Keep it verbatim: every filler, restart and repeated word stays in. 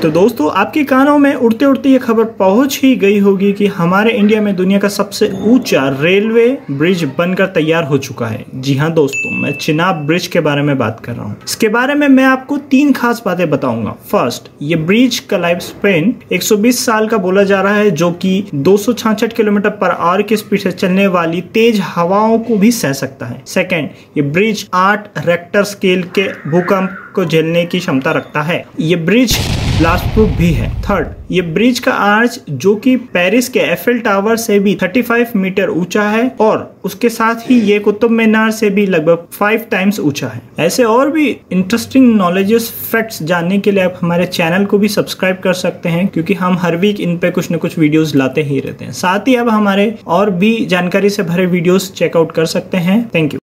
तो दोस्तों आपके कानों में उड़ते उड़ते ये खबर पहुंच ही गई होगी कि हमारे इंडिया में दुनिया का सबसे ऊंचा रेलवे ब्रिज बनकर तैयार हो चुका है। जी हाँ दोस्तों, मैं चिनाब ब्रिज के बारे में बात कर रहा हूँ। इसके बारे में मैं आपको तीन खास बातें बताऊंगा। फर्स्ट, ये ब्रिज का लाइफ स्पेन एक सौ बीस साल का बोला जा रहा है, जो कि दो सौ छियासठ किलोमीटर पर आवर की स्पीड से चलने वाली तेज हवाओं को भी सह सकता है। सेकेंड, ये ब्रिज आठ रेक्टर स्केल के भूकंप को झेलने की क्षमता रखता है। ये ब्रिज ब्लास्ट प्रूफ भी है। थर्ड, ये ब्रिज का आर्च जो कि पेरिस के एफिल टावर से भी पैंतीस मीटर ऊंचा है और उसके साथ ही ये कुतुब मीनार से भी लगभग फाइव टाइम्स ऊंचा है। ऐसे और भी इंटरेस्टिंग नॉलेजेस फैक्ट्स जानने के लिए आप हमारे चैनल को भी सब्सक्राइब कर सकते हैं, क्योंकि हम हर वीक इन पे कुछ न कुछ वीडियोस लाते ही रहते हैं। साथ ही अब हमारे और भी जानकारी से भरे वीडियोस चेकआउट कर सकते हैं। Thank you.